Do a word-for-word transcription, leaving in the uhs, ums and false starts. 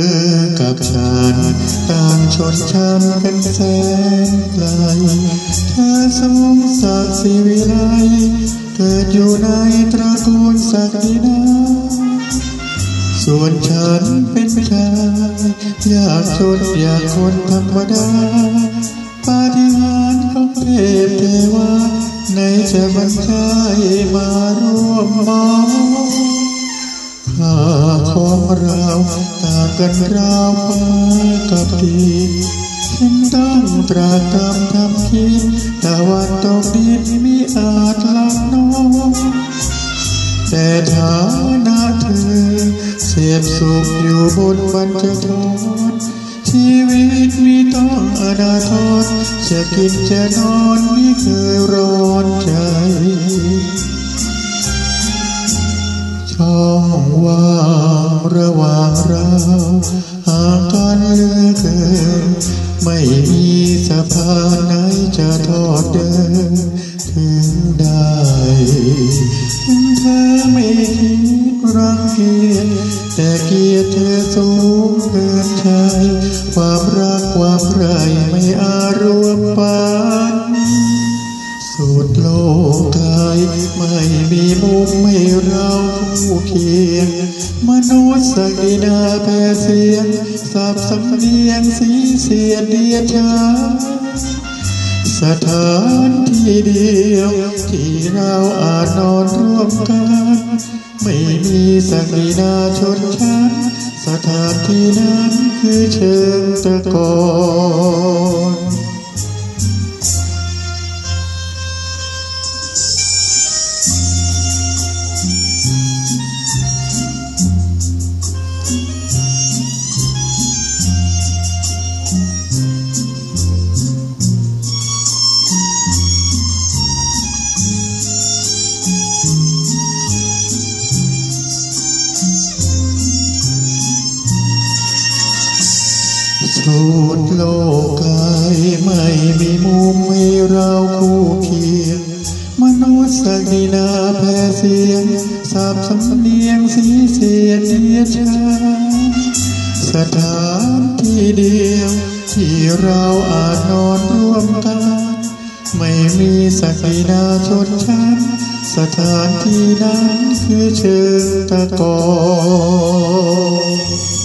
กับฉันต่างชนชั้นกันแสนไกลเธอทรงศักดิ์ศรีวิไลเกิดอยู่ในตระกูลศักดินาส่วนฉันเป็นชายอยากจนอยากคนธรรมดาปาฏิหาริย์ของเทพเทวาในจะบรรชายมาร่วมมองข้าของเราต่างกันราวฟ้ากับดินฉันต้องตรากตรำทำคิดตะวันตกดินมิอาจลับน้องแต่ฐานะเธอเสพสุขอยู่บนบรรจทนชีวิตมีต้องอนาถจะกินจะนอนไม่เคยร้อนใจช่องว่างระหว่างเราห่างกันเหลือเกินไม่มีสะพานไหนจะทอดเดินถึงได้เธอไม่คิดรังเกียจแต่เกียรติเธอสูงเกินใจความรักความใคร่ไม่อาจรวมปานสุดโลกกายไม่มีมุมให้เราคู่เคียงมนุษย์ศักดินาแผ่เสียงสับสำเนียงสีเสียดเดียดชาสถานที่เดียวที่เราอาจนอนร่วมกันไม่มีศักดินาชนชั้นสถานที่นั้นคือเชิงตะกอนสุดโลกกายไม่มีมุมให้เราคู่เคียงมนุษย์ศักดินาแผ่เสียงสับสำเนียงสีเสียดเดียดชาสถานที่เดียวที่เราอาจนอนร่วมกันไม่มีศักดินาชนชั้นสถานที่นั้นคือเชิงตะกอน